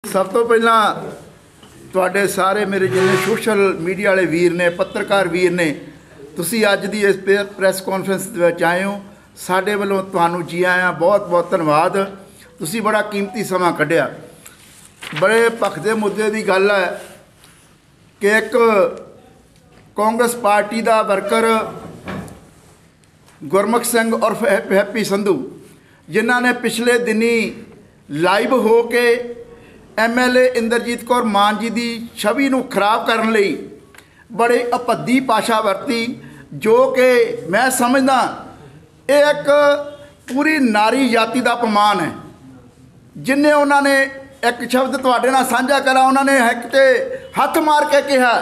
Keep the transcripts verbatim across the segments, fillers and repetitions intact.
सब तो पहला तुहाडे सारे मेरे जिन्ने सोशल मीडिया वाले वीर ने पत्रकार वीर ने तुसी अज दी इस प्रैस कॉन्फ्रेंस दे विच आए हो साडे वल्लों तुहानूं जी आया बहुत बहुत धन्नवाद। तुसी बड़ा कीमती समा कढ़िया। बड़े भखदे मुद्दे की गल है कि एक कांग्रेस पार्टी का वर्कर गुरमुख सिंह उर्फ हैप्पी संधू जिन्हों ने पिछले दिनी लाइव हो के M L A Inderjit Kaur Mann ji की छवि को खराब करने लई बड़े अपद्धी भाषा वरती जो कि मैं समझदा एक पूरी नारी जाति का अपमान है। जिन्हें उन्होंने एक शब्द तुहाडे नाल साझा करा उन्होंने एक ते हथ मार के कहा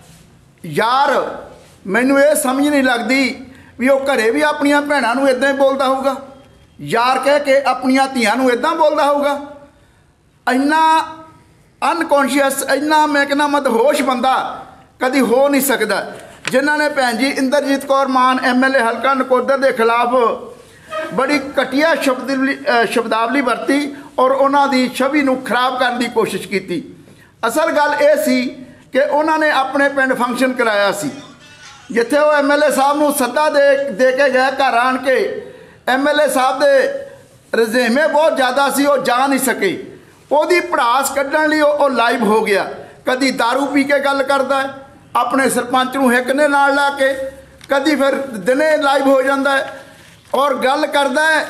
यार मैनू ये समझ नहीं लगती भी वो घरे भी अपन भैनों नूं इदां ही बोलता होगा, यार कह के अपन धियां नूं इदां बोलता होगा। इन्ना अनकॉन्शियस इन्ना मैं कहना मदहोश बंदा कभी हो नहीं सकता। जिन्हों ने भैन जी इंद्रजीत कौर मान एम एल ए हल्का नकोदर के खिलाफ बड़ी घटिया शब्द शब्दावली वरती और उन्होंने छवि को खराब करने की कोशिश की। असल गल ये सी कि उन्होंने अपने पिंड फंक्शन कराया सी जिथे वो एम एल ए साहब को सदा दे दे के गए घर आन के एम एल ए साहब के रजेमे बहुत ज़्यादा सी वो जा नहीं सके। ओदी भड़ास कढ़न लई वो लाइव हो गया। कदी दारू पी के गल करता है अपने सरपंच नूं हिक ने नाल ला के, कदी फिर दिने लाइव हो जाता है और गल करता है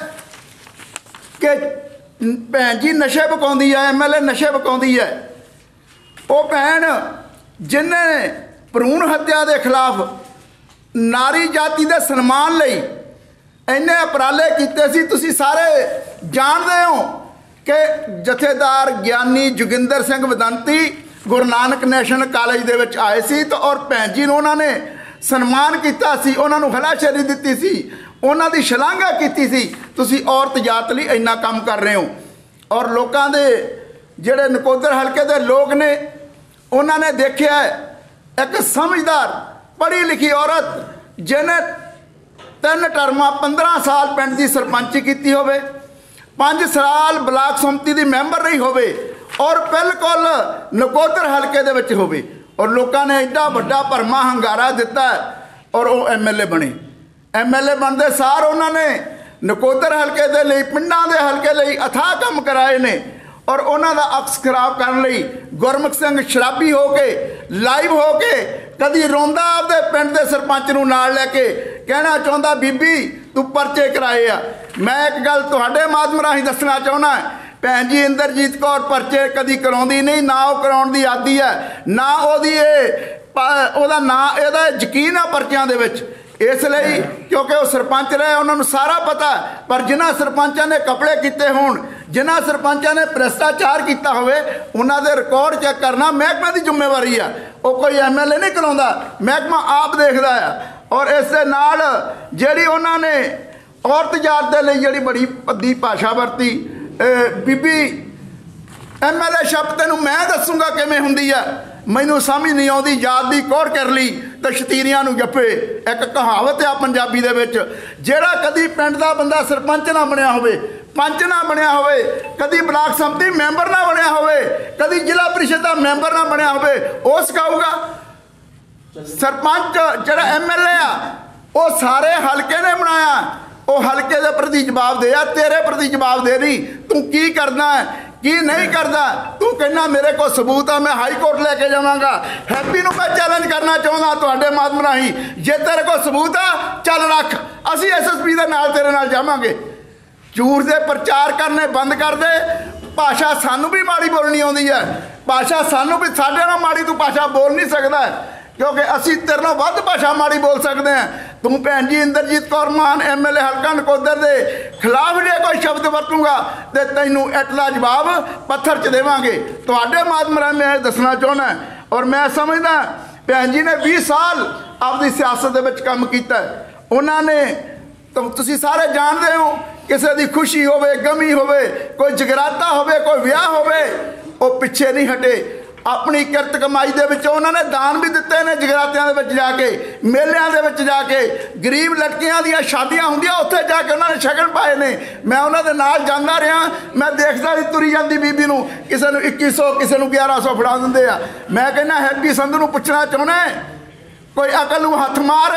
कि भैन जी नशे पकाउंदी है, एम एल ए नशे पकाउंदी है। वो भैन जिन्हें भ्रूण हत्या के खिलाफ नारी जाति के सन्मान लई इन्ने उपराले कीते सी। तुसीं सारे जानते हो कि जथेदार ज्ञानी जोगिंदर सिंह वदंती गुरु नानक नैशनल कॉलेज दे विच आए सी तो और भैन जी उन्होंने सन्मान किया सी, उन्होंने हलाशेरी दी सी, उन्होंने शलाघा की सी। तुसीं औरत जात लई इन्ना काम कर रहे हो और लोगों के जिहड़े नकोदर हल्के के लोग ने उन्होंने देखिया एक समझदार पढ़ी लिखी औरत जिन्हें तीन टर्मा पंद्रह साल पिंड की सरपंची की होवे, पाँच साल ब्लाक संमति की मैंबर रही होवे और बिल्कुल नकोदर हल्के दे विच होवे और लोगों ने एडा वड्डा भरमा हंगारा दिता और वो एम एल ए बने। एम एल ए बनते सार उन्होंने नकोदर हल्के दे लई पिंडां दे हल्के लई अथाह काम कराए ने और उन्हों का अक्स खराब करने लई गुरमुख सिंह शराबी हो के लाइव हो के कदी रोंदा आपदे पिंड दे सरपंच नूं नाल लैके कहना चाहुंदा बीबी तू परचे कराए आ। मैं एक गल तुहाडे माध्यम राही दसना चाहुंदा भैन जी इंद्रजीत कौर परचे कदी कराउंदी नहीं, ना वो कराउण दी आदी है, ना ओदी ओहदा ना इहदा यकीन आ परचियां दे विच। इसलिए क्योंकि वो सरपंच रहे उन्होंने सारा पता। पर जिन्होंने सरपंचों ने कपड़े किए होण, जिन्होंने सरपंचों ने भ्रष्टाचार किया होवे उन्होंने रिकॉर्ड चेक करना महकमे की जिम्मेवारी है। वो कोई एम एल ए नहीं कराउंदा, महकमा आप देखता है। और इस दे नाल जिहड़ी उन्होंने औरत जात दे लई जिहड़ी बड़ी भद्दी भाषा वरती बीबी एम एल ए शब्द तेनों मैं दसूँगा किवें हुंदी है, मैनू समझ नहीं आती। याद की कौड़ कर ली तो शतीरियां नूं जप्पे एक कहावत आ पंजाबी दे विच। जिहड़ा कदी पिंड दा बंदा सरपंच ना बनया होवे, पंच ना बनया होवे, कदी ब्लाक संमति मैंबर ना बनया होवे, कदी जिला परिषद का मैंबर ना बनया होवे, वो सिखाऊगा। सरपंच जिहड़ा एम एल ए आ वो सारे हल्के ने बनाया, वो हल्के के प्रति जवाब दे आ, तेरे प्रति जवाब दे नहीं तू की करना है की नहीं करता। तू कहना मेरे को सबूत आ, मैं हाई कोर्ट लेके जावांगा। हैप्पी नूं मैं चैलेंज करना चाहुंदा तुहाडे माध्यम राही जे तेरे को सबूत आ चल रख, असीं एस एस पी दे नाल तेरे नाल जावांगे। झूठ दे प्रचार करने बंद कर दे। भाषा सानू भी माड़ी बोलनी आउंदी है, भाषा सानू भी साडे नाल माड़ी तू भाषा बोल नहीं सकदा क्योंकि असीं तेरे नाल वध भाषा माड़ी बोल सकते हैं। तू भैन जी इंद्रजीत कौर मान एम एल ए हल्का नकोदर के खिलाफ जो कोई शब्द वरतूंगा तो तैनूं इटला जवाब पत्थर च देवांगे। तुहाडे माध्यम राही मैं दसना चाहुंदा और मैं समझदा भैन जी ने बीस साल आपकी सियासत दे विच काम कीता। उन्होंने तो तुसीं सारे जानते हो किसी की खुशी होवे, गमी होवे, कोई जगराता होवे, कोई विआह होवे, वो पिछे नहीं हटे। अपनी किरत कमाई दे विच उन्होंने दान भी दिते ने जगरातियां दे विच जाके मेलियां दे विच जाके गरीब लड़कियां दियां शादियां हुंदियां उत्थे जाके उन्होंने शगन पाए ने। मैं उन्होंने दे नाल जांदा रहा, मैं देखदा सी तुरी जांदी बीबी नूं किसे नूं इक्की सौ किसे नूं ग्यारह सौ फड़ा दिंदे आ। मैं कहना हैप्पी संधू नूं पुछना चाहुंदा कोई अकल नूं हथ मार,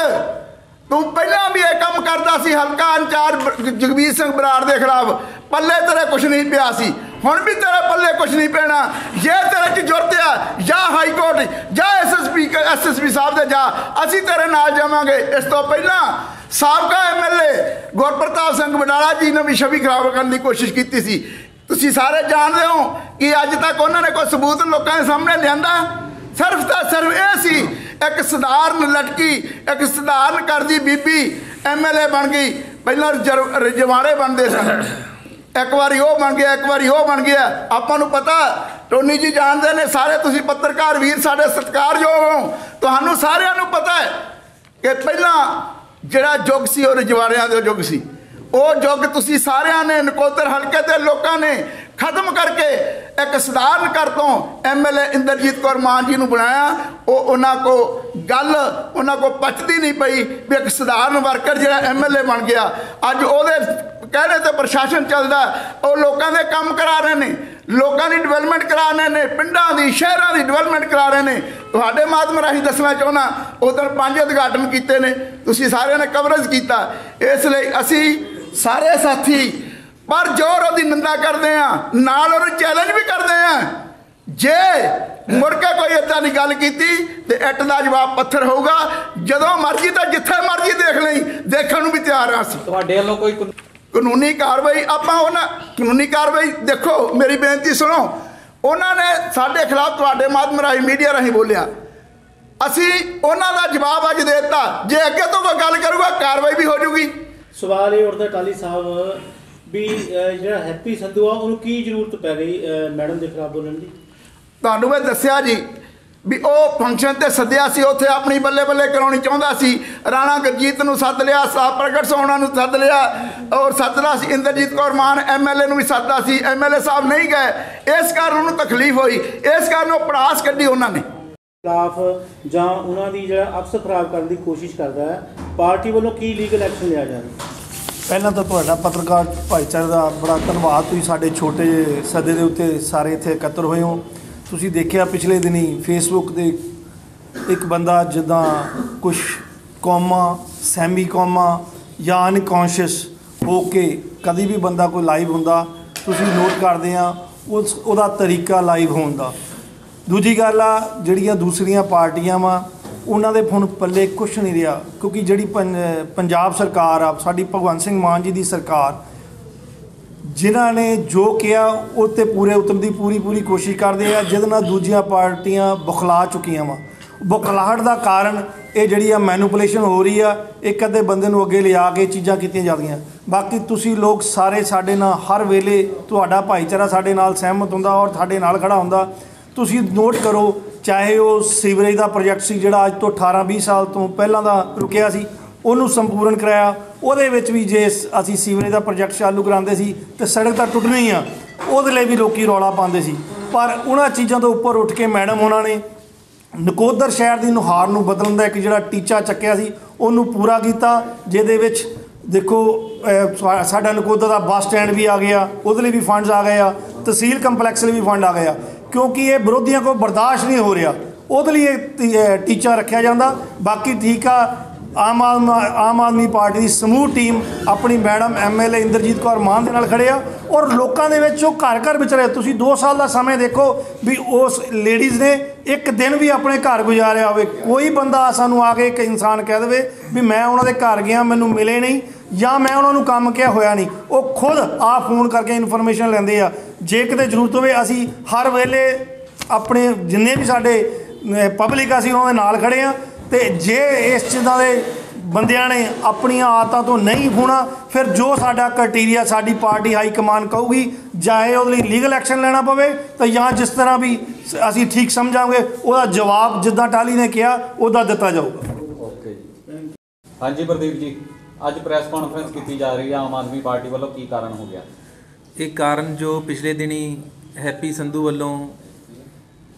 तू पहला भी यह काम करता सी हल्का इंचार्ज जगबीर सिंह बराड़ के खिलाफ, पल्ले तेरे कुछ नहीं पिया सी, हुण भी तेरे पल्ले कुछ नहीं पैना। जे तेरे च जुरत आ जा हाई कोर्ट जा S S P S S P साहब दे जा, असी तेरे नाल जावांगे। इस तो पहला साबका M L A Gurpartap Singh Wadala ji ने भी छवि खराब करने की कोशिश की सी। तुसीं सारे जानते हो कि अज तक उन्होंने कोई सबूत लोगों के सामने लिया? सिर्फ तो सिर्फ ये सी एक सधारण लड़की एक सधारण घर की बीबी एम एल ए बन गई। पहला रजवाड़े बनते सन, एक बारी वो बन गया एक बारी वो बन गया। आपां नूं पता टोनी जी जानते हैं सारे, तुसीं पत्रकार वीर साडे सत्कारयोग हो, तुहानूं सारिआं नूं पता है कि पहला जिहड़ा युग सी वो रजवाड़ियां दा युग सी। वो युग तुसीं सारिआं ने नकोदर हलके दे लोकां ने खत्म करके एक सधारण घर तो M L A Inderjit Kaur Mann ji नूं बनाया। वो उन्हां को गल उन्हां को पचती नहीं पई भी एक सधारण वर्कर जिहड़ा एम एल ए बन गया। अज उहदे कहने ते प्रशासन चलदा, वो लोगों के काम करा रहे हैं, लोगों की डिवेलपमेंट करा रहे हैं, पिंडां की शहरों की डिवेलपमेंट करा रहे हैं। तुहाडे माध्यम राही दसना चाहुंदा उधर पंज उद्घाटन किए ने, तुसीं सारिआं ने कवरेज किया। इसलिए असी सारे साथी पर जोर उसकी निंदा करते हैं, नाल उहनूं चैलेंज भी करते हैं। जे मुड़ के कोई इदां दी गल कीती ते इट दा जवाब पत्थर होगा। जदों मर्जी तो जिथे मर्जी देख लई, देखण नूं भी तैयार हां असीं। तुहाडे वल्लों कोई कानूनी कार्रवाई आपां उन्हां कानूनी कार्रवाई देखो, मेरी बेनती सुनो, उन्होंने साडे खिलाफ तुहाडे माध्यम राही मीडिया राही बोलिया, असीं उन्हां दा जवाब अज दे दित्ता। जे अगे तो कोई गल करूगा कार्रवाई भी हो जूगी। सवाल ये उठदा टाली साहब भी ਜਿਹੜਾ हैप्पी संधू आ ਉਹਨੂੰ ਕੀ ਜ਼ਰੂਰਤ ਪੈ ਗਈ मैडम के खिलाफ बोलने की? ਤੁਹਾਨੂੰ मैं दस्सिया जी भी ਉਹ फंक्शन ते सद्दिया सी, उत्थे अपनी बल्ले बल्ले कराउणी चाहुंदा सी। राणा गुरजीत नूं सद लिया, साहब प्रगट सोहना नूं सद लिया और सददा सी इंदरजीत कौर मान एम एल ए नूं भी सददा सी। एम एल ए साहब नहीं गए, इस कारण उन्होंने तकलीफ हुई, इस कारण वो पड़ास कड्ढी उन्होंने खिलाफ जां उन्हां दी जिहड़ा अक्स खराब करने की कोशिश करदा है। पार्टी वालों की लीगल एक्शन लिया जाए? ਪਹਿਲਾਂ ਤਾਂ ਤੁਹਾਡਾ ਪੱਤਰਕਾਰ ਭਾਈਚਾਰੇ ਦਾ ਬੜਾ ਧੰਨਵਾਦ। ਤੁਸੀਂ ਸਾਡੇ ਛੋਟੇ ਜਿਹੇ ਸੱਦੇ ਦੇ ਉੱਤੇ ਸਾਰੇ ਇੱਥੇ ਇਕੱਤਰ ਹੋਏ ਹੋ। ਤੁਸੀਂ ਦੇਖਿਆ ਪਿਛਲੇ ਦਿਨੀ ਫੇਸਬੁੱਕ 'ਤੇ ਇੱਕ ਬੰਦਾ ਜਿੱਦਾਂ ਕੁਛ ਕੌਮਾਂ ਸੈਮੀ ਕੌਮਾਂ ਜਾਂ ਅਨਕੌਂਸ਼ੀਅਸ ਹੋ ਕੇ ਕਦੀ ਵੀ ਬੰਦਾ ਕੋਈ ਲਾਈਵ ਹੁੰਦਾ ਤੁਸੀਂ ਨੋਟ ਕਰਦੇ ਆ ਉਸ ਉਹਦਾ ਤਰੀਕਾ ਲਾਈਵ ਹੋਣ ਦਾ। ਦੂਜੀ ਗੱਲ ਆ ਜਿਹੜੀਆਂ ਦੂਸਰੀਆਂ ਪਾਰਟੀਆਂ ਵਾ ਉਹਨਾਂ ਦੇ ਹੁਣ ਪੱਲੇ ਕੁਛ ਨਹੀਂ ਰਿਹਾ, ਕਿਉਂਕਿ ਜਿਹੜੀ ਪੰ ਪੰਜਾਬ ਸਰਕਾਰ ਆ ਸਾਡੀ ਭਗਵੰਤ ਸਿੰਘ ਮਾਨ ਜੀ ਦੀ ਸਰਕਾਰ, ਜਿਨ੍ਹਾਂ ਨੇ ਜੋ ਕਿਹਾ ਉਹ 'ਤੇ ਪੂਰੇ ਉਤਰਨ ਦੀ ਪੂਰੀ ਪੂਰੀ ਕੋਸ਼ਿਸ਼ ਕਰਦੇ ਆ, ਜਿਹਦੇ ਨਾਲ ਦੂਜੀਆਂ ਪਾਰਟੀਆਂ ਬੁਖਲਾ ਚੁੱਕੀਆਂ ਵਾ। ਬੁਖਲਾਹਟ ਦਾ ਕਾਰਨ ਇਹ ਜਿਹੜੀ ਆ ਮੈਨੂਪੂਲੇਸ਼ਨ ਹੋ ਰਹੀ ਆ, ਇੱਕ ਅੱਧੇ ਬੰਦੇ ਨੂੰ ਅੱਗੇ ਲਿਆ ਕੇ ਚੀਜ਼ਾਂ ਕੀਤੀਆਂ ਜਾਂਦੀਆਂ। ਬਾਕੀ ਤੁਸੀਂ ਲੋਕ ਸਾਰੇ ਸਾਡੇ ਨਾਲ ਹਰ ਵੇਲੇ ਤੁਹਾਡਾ ਭਾਈਚਾਰਾ ਸਾਡੇ ਨਾਲ ਸਹਿਮਤ ਹੁੰਦਾ ਔਰ ਸਾਡੇ ਨਾਲ ਖੜਾ ਹੁੰਦਾ। ਤੁਸੀਂ ਨੋਟ ਕਰੋ, ਚਾਹੇ ਉਹ ਸੀਵਰੇਜ ਦਾ ਪ੍ਰੋਜੈਕਟ ਸੀ ਜਿਹੜਾ ਅੱਜ ਤੋਂ ਅਠਾਰਾਂ ਵੀਹ ਸਾਲ ਤੋਂ ਪਹਿਲਾਂ ਦਾ ਰੁਕਿਆ ਸੀ, ਉਹਨੂੰ ਸੰਪੂਰਨ ਕਰਾਇਆ। ਉਹਦੇ ਵਿੱਚ ਵੀ ਜੇ ਅਸੀਂ ਸੀਵਰੇਜ ਦਾ ਪ੍ਰੋਜੈਕਟ ਚਾਲੂ ਕਰਾਉਂਦੇ ਸੀ ਤਾਂ ਸੜਕ ਤਾਂ ਟੁੱਟਣੀ ਆ, ਉਹਦੇ ਲਈ ਵੀ ਲੋਕੀ ਰੌਲਾ ਪਾਉਂਦੇ ਸੀ। ਪਰ ਉਹਨਾਂ ਚੀਜ਼ਾਂ ਤੋਂ ਉੱਪਰ ਉੱਠ ਕੇ ਮੈਡਮ ਉਹਨਾਂ ਨੇ ਨਕੋਦਰ ਸ਼ਹਿਰ ਦੀ ਨੁਹਾਰ ਨੂੰ ਬਦਲਣ ਦਾ ਇੱਕ ਜਿਹੜਾ ਟੀਚਾ ਚੱਕਿਆ ਸੀ ਉਹਨੂੰ ਪੂਰਾ ਕੀਤਾ, ਜਿਹਦੇ ਵਿੱਚ ਦੇਖੋ ਸਾਡਾ ਨਕੋਦਰ ਦਾ ਬੱਸ ਸਟੈਂਡ ਵੀ ਆ ਗਿਆ, ਉਹਦੇ ਲਈ ਵੀ ਫੰਡਸ ਆ ਗਏ ਆ, ਤਹਿਸੀਲ ਕੰਪਲੈਕਸ ਲਈ ਵੀ ਫੰਡ ਆ ਗਏ ਆ, क्योंकि ये विरोधियों को बर्दाश्त नहीं हो रहा, वो लिए टीचा रखा जाता। बाकी ठीक आ आम आदमी आम आदमी पार्टी की समूह टीम अपनी madam M L A Inderjit Kaur Mann के नाल खड़े आ और लोगों के घर घर विचरे। तुसीं दो साल का समय देखो भी उस लेडीज़ ने एक दिन भी अपने घर गुजारिया हो, कोई बंदा सानू आके एक इंसान कह दे भी मैं उन्होंने घर गया मैनू मिले नहीं या मैं उन्होंने काम किया होया नहीं, वो खुद आ फोन करके इन्फॉर्मेशन लेंदे आ। जे किते जरूरत होवे असी हर वेले अपने जिन्ने भी साडे पब्लिक असी उन्होंने नाल खड़े आ। तो जे इस चीज़ों के बंदियां ने अपनियां आदतों तो नहीं होना, फिर जो साडा क्राइटेरिया साडी पार्टी हाई कमान कहूगी, चाहे वो लीगल एक्शन लेना पवे तो या जिस तरह भी असी ठीक समझांगे उसका जवाब जिद्दां टाली ने कहा उदा दिता जाऊगा। ओके हाँ जी प्रदीप जी, अज प्रैस कॉन्फ्रेंस की जा रही है आम आदमी पार्टी वालों, की कारण हो गया? एक कारण जो पिछले दिन ही हैप्पी संधू वालों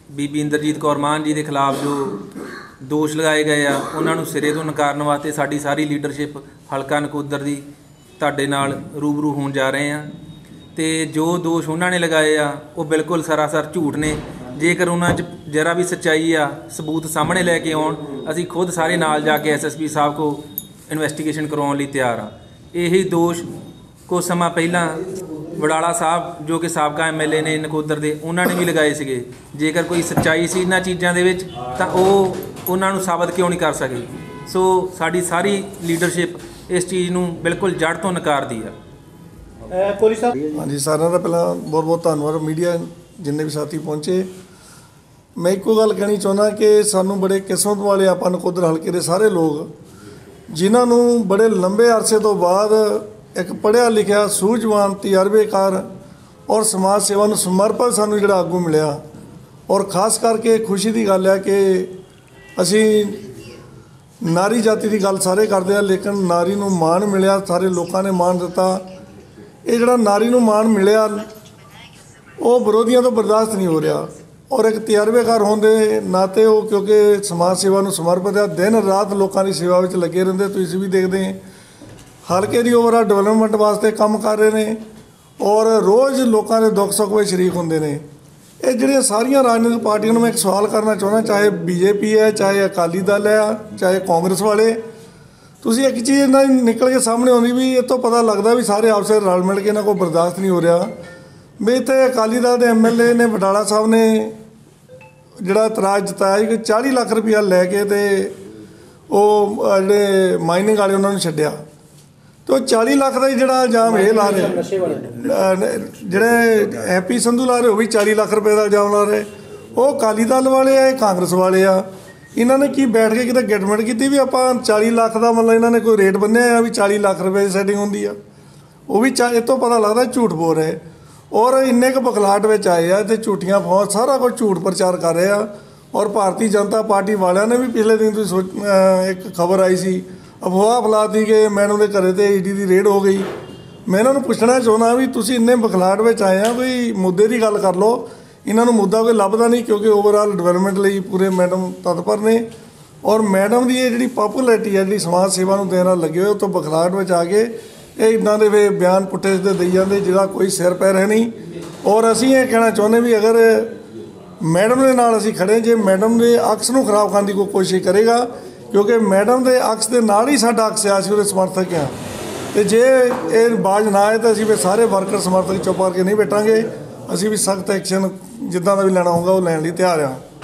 ਬੀਬੀ ਇੰਦਰਜੀਤ ਕੌਰ ਮਾਨ ਜੀ ਦੇ ਖਿਲਾਫ ਜੋ ਦੋਸ਼ ਲਗਾਏ ਗਏ ਆ ਉਹਨਾਂ ਨੂੰ ਸਿਰੇ ਤੋਂ ਨਕਾਰਨ ਵਾਸਤੇ ਸਾਡੀ ਸਾਰੀ ਲੀਡਰਸ਼ਿਪ ਹਲਕਾ ਨਕੋਦਰ ਦੀ ਤੁਹਾਡੇ ਨਾਲ ਰੂਬਰੂ ਹੋਣ ਜਾ ਰਹੇ ਆ। ਤੇ ਜੋ ਦੋਸ਼ ਉਹਨਾਂ ਨੇ ਲਗਾਏ ਆ ਉਹ ਬਿਲਕੁਲ ਸਰਾਸਰ ਝੂਠ ਨੇ। ਜੇਕਰ ਉਹਨਾਂ 'ਚ ਜਰਾ ਵੀ ਸੱਚਾਈ ਆ ਸਬੂਤ ਸਾਹਮਣੇ ਲੈ ਕੇ ਆਉਣ, ਅਸੀਂ ਖੁਦ ਸਾਰੇ ਨਾਲ ਜਾ ਕੇ ਐਸ ਐਸ ਪੀ ਸਾਹਿਬ ਕੋ ਇਨਵੈਸਟੀਗੇਸ਼ਨ ਕਰਵਾਉਣ ਲਈ ਤਿਆਰ ਆ। ਇਹੀ ਦੋਸ਼ ਕੁਝ ਸਮਾਂ ਪਹਿਲਾਂ ਵਡਾਲਾ ਸਾਹਿਬ ਜੋ ਕਿ ਸਾਬਕਾ ਐਮ ਐਲ ਏ ਨੇ ਨਕੋਦਰ ਦੇ, ਉਹਨਾਂ ਨੇ ਵੀ ਲਗਾਏ ਸੀਗੇ। ਜੇਕਰ ਕੋਈ ਸੱਚਾਈ ਸੀ ਇਹਨਾਂ ਚੀਜ਼ਾਂ ਦੇ ਵਿੱਚ ਤਾਂ ਉਹ ਉਹਨਾਂ ਨੂੰ ਸਾਬਤ ਕਿਉਂ ਨਹੀਂ ਕਰ ਸਕੇ। ਸੋ ਸਾਡੀ ਸਾਰੀ ਲੀਡਰਸ਼ਿਪ ਇਸ ਚੀਜ਼ ਨੂੰ ਬਿਲਕੁਲ ਜੜ ਤੋਂ ਨਕਾਰਦੀ ਆ। ਕੋਲੀ ਸਾਹਿਬ, ਹਾਂਜੀ, ਸਾਰਿਆਂ ਦਾ ਪਹਿਲਾਂ ਬਹੁਤ ਬਹੁਤ ਧੰਨਵਾਦ ਮੀਡੀਆ ਜਿੰਨੇ ਵੀ ਸਾਥੀ ਪਹੁੰਚੇ। ਮੈਂ ਇੱਕੋ ਗੱਲ ਕਹਿਣੀ ਚਾਹੁੰਦਾ ਕਿ ਸਾਨੂੰ ਬੜੇ ਕਿਸਮਤ ਵਾਲੇ ਆਪਾਂ ਨਕੋਦਰ ਹਲਕੇ ਦੇ ਸਾਰੇ ਲੋਕ, ਜਿਨ੍ਹਾਂ ਨੂੰ ਬੜੇ ਲੰਬੇ ਅਰਸੇ ਤੋਂ ਬਾਅਦ ਇੱਕ ਪੜ੍ਹਿਆ ਲਿਖਿਆ ਸੂਝਵਾਨ ਤਜਰਬੇਕਾਰ ਔਰ ਸਮਾਜ ਸੇਵਾ ਨੂੰ ਸਮਰਪਿਤ ਸਾਨੂੰ ਜਿਹੜਾ ਆਗੂ ਮਿਲਿਆ। ਔਰ ਖਾਸ ਕਰਕੇ ਖੁਸ਼ੀ ਦੀ ਗੱਲ ਹੈ ਕਿ ਅਸੀਂ ਨਾਰੀ ਜਾਤੀ ਦੀ ਗੱਲ ਸਾਰੇ ਕਰਦੇ ਆ, ਲੇਕਿਨ ਨਾਰੀ ਨੂੰ ਮਾਣ ਮਿਲਿਆ, ਸਾਰੇ ਲੋਕਾਂ ਨੇ ਮਾਣ ਦਿੱਤਾ। ਇਹ ਜਿਹੜਾ ਨਾਰੀ ਨੂੰ ਮਾਣ ਮਿਲਿਆ ਉਹ ਵਿਰੋਧੀਆਂ ਤੋਂ ਬਰਦਾਸ਼ਤ ਨਹੀਂ ਹੋ ਰਿਹਾ। ਔਰ ਇੱਕ ਤਜਰਬੇਕਾਰ ਹੋਣ ਦੇ ਨਾਤੇ ਉਹ, ਕਿਉਂਕਿ ਸਮਾਜ ਸੇਵਾ ਨੂੰ ਸਮਰਪਿਤ ਆ, ਦਿਨ ਰਾਤ ਲੋਕਾਂ ਦੀ ਸੇਵਾ ਵਿੱਚ ਲੱਗੇ ਰਹਿੰਦੇ। ਤੁਸੀਂ ਵੀ ਦੇਖਦੇ ਹਲਕੇ ਦੀ ਓਵਰਆਲ ਡਿਵੈਲਪਮੈਂਟ ਵਾਸਤੇ ਕੰਮ ਕਰ ਰਹੇ ਨੇ ਔਰ ਰੋਜ਼ ਲੋਕਾਂ ਦੇ ਦੁੱਖ ਸੁੱਖ ਵਿੱਚ ਸ਼ਰੀਕ ਹੁੰਦੇ ਨੇ। ਇਹ ਜਿਹੜੀਆਂ ਸਾਰੀਆਂ ਰਾਜਨੀਤਿਕ ਪਾਰਟੀਆਂ ਨੂੰ ਮੈਂ ਇੱਕ ਸਵਾਲ ਕਰਨਾ ਚਾਹੁੰਦਾ, ਚਾਹੇ ਬੀਜੇਪੀ ਹੈ, ਚਾਹੇ ਅਕਾਲੀ ਦਲ ਹੈ, ਚਾਹੇ ਕਾਂਗਰਸ ਵਾਲੇ, ਤੁਸੀਂ ਇੱਕ ਚੀਜ਼ ਇਹਨਾਂ ਦੀ ਨਿਕਲ ਕੇ ਸਾਹਮਣੇ ਆਉਂਦੀ ਵੀ ਇਹ ਤੋਂ ਪਤਾ ਲੱਗਦਾ ਵੀ ਸਾਰੇ ਆਪਸ ਵਿੱਚ ਰਲ ਮਿਲ ਕੇ ਇਹਨਾਂ ਕੋਲ ਬਰਦਾਸ਼ਤ ਨਹੀਂ ਹੋ ਰਿਹਾ। ਵੀ ਇੱਥੇ ਅਕਾਲੀ ਦਲ ਦੇ ਐਮ ਐਲ ਏ ਨੇ ਵਡਾਲਾ ਸਾਹਿਬ ਨੇ ਜਿਹੜਾ ਇਤਰਾਜ਼ ਜਤਾਇਆ ਕਿ ਚਾਲੀ ਲੱਖ ਰੁਪਈਆ ਲੈ ਕੇ ਤੇ ਉਹ ਜਿਹੜੇ ਮਾਈਨਿੰਗ ਵਾਲੇ ਉਹਨਾਂ ਨੂੰ ਛੱਡਿਆ। ਤੇ ਉਹ ਚਾਲੀ ਲੱਖ ਦਾ ਹੀ ਜਿਹੜਾ ਇਲਜ਼ਾਮ ਇਹ ਲਾ ਰਹੇ, ਜਿਹੜੇ ਹੈਪੀ ਸੰਧੂ ਲਾ ਰਹੇ ਉਹ ਵੀ ਚਾਲੀ ਲੱਖ ਰੁਪਏ ਦਾ ਇਲਜ਼ਾਮ ਲਾ ਰਹੇ। ਉਹ ਅਕਾਲੀ ਦਲ ਵਾਲੇ ਆ, ਇਹ ਕਾਂਗਰਸ ਵਾਲੇ ਆ। ਇਹਨਾਂ ਨੇ ਕੀ ਬੈਠ ਕੇ ਕਿਤੇ ਗੈਟਮੈਂਟ ਕੀਤੀ ਵੀ ਆਪਾਂ ਚਾਲੀ ਲੱਖ ਦਾ, ਮਤਲਬ ਇਹਨਾਂ ਨੇ ਕੋਈ ਰੇਟ ਬੰਨਿਆ ਆ ਵੀ ਚਾਲੀ ਲੱਖ ਰੁਪਏ ਦੀ ਸੈਟਿੰਗ ਹੁੰਦੀ ਆ। ਉਹ ਵੀ ਚਾ ਇਹ ਤੋਂ ਪਤਾ ਲੱਗਦਾ ਝੂਠ ਬੋਲ ਰਹੇ ਔਰ ਇੰਨੇ ਕੁ ਬਖਲਾਟ ਵਿੱਚ ਆਏ ਆ ਅਤੇ ਝੂਠੀਆਂ ਫੌਜ ਸਾਰਾ ਕੁਝ ਝੂਠ ਪ੍ਰਚਾਰ ਕਰ ਰਹੇ ਆ। ਔਰ ਭਾਰਤੀ ਜਨਤਾ ਪਾਰਟੀ ਵਾਲਿਆਂ ਨੇ ਵੀ ਪਿਛਲੇ ਦਿਨ ਤੁਸੀਂ ਸੋਚ ਇੱਕ ਖਬਰ ਆਈ ਸੀ, ਅਫਵਾਹ ਫੈਲਾਤੀ ਕਿ ਮੈਡਮ ਦੇ ਘਰੇ ਤੇ ਈਡੀ ਦੀ ਰੇਡ ਹੋ ਗਈ। ਮੈਂ ਇਹਨਾਂ ਨੂੰ ਪੁੱਛਣਾ ਚਾਹੁੰਦਾ ਵੀ ਤੁਸੀਂ ਇੰਨੇ ਬਖਲਾਟ ਵਿੱਚ ਆਏ ਆ, ਕੋਈ ਮੁੱਦੇ ਦੀ ਗੱਲ ਕਰ ਲਓ। ਇਹਨਾਂ ਨੂੰ ਮੁੱਦਾ ਕੋਈ ਲੱਭਦਾ ਨਹੀਂ, ਕਿਉਂਕਿ ਓਵਰਆਲ ਡਿਵੈਲਪਮੈਂਟ ਲਈ ਪੂਰੇ ਮੈਡਮ ਤਤਪਰ ਨੇ। ਔਰ ਮੈਡਮ ਦੀ ਇਹ ਜਿਹੜੀ ਪਾਪੂਲੈਰਿਟੀ ਹੈ, ਜਿਹੜੀ ਸਮਾਜ ਸੇਵਾ ਨੂੰ ਦੇਣ ਨਾਲ ਲੱਗੇ ਹੋਏ, ਉਹ ਤੋਂ ਬਖਲਾਟ ਵਿੱਚ ਆ ਕੇ ਇਹ ਇੱਦਾਂ ਦੇ ਵੇ ਬਿਆਨ ਪੁੱਠੇ ਸਿੱਧੇ ਦੇਈ ਜਾਂਦੇ ਜਿਹਦਾ ਕੋਈ ਸਿਰ ਪੈਰ ਹੈ ਨਹੀਂ। ਔਰ ਅਸੀਂ ਇਹ ਕਹਿਣਾ ਚਾਹੁੰਦੇ ਵੀ ਅਗਰ ਮੈਡਮ ਦੇ ਨਾਲ ਅਸੀਂ ਖੜ੍ਹੇ, ਜੇ ਮੈਡਮ ਦੇ ਅਕਸ ਨੂੰ ਖਰਾਬ ਕਰਨ ਦੀ ਕੋਈ ਕੋਸ਼ਿਸ਼ ਕਰੇਗਾ, ਕਿਉਂਕਿ ਮੈਡਮ ਦੇ ਅਕਸ ਦੇ ਨਾਲ ਹੀ ਸਾਡਾ ਅਕਸ ਆ, ਅਸੀਂ ਉਹਦੇ ਸਮਰਥਕ ਹਾਂ। ਅਤੇ ਜੇ ਇਹ ਬਾਜ਼ ਨਾ ਆਏ ਤਾਂ ਅਸੀਂ ਫਿਰ ਸਾਰੇ ਵਰਕਰ ਸਮਰਥਕ ਚੁੱਪ ਕਰਕੇ ਨਹੀਂ ਬੈਠਾਂਗੇ। ਅਸੀਂ ਵੀ ਸਖਤ ਐਕਸ਼ਨ ਜਿੱਦਾਂ ਦਾ ਵੀ ਲੈਣਾ ਹੋਊਗਾ ਉਹ ਲੈਣ ਲਈ ਤਿਆਰ ਹਾਂ।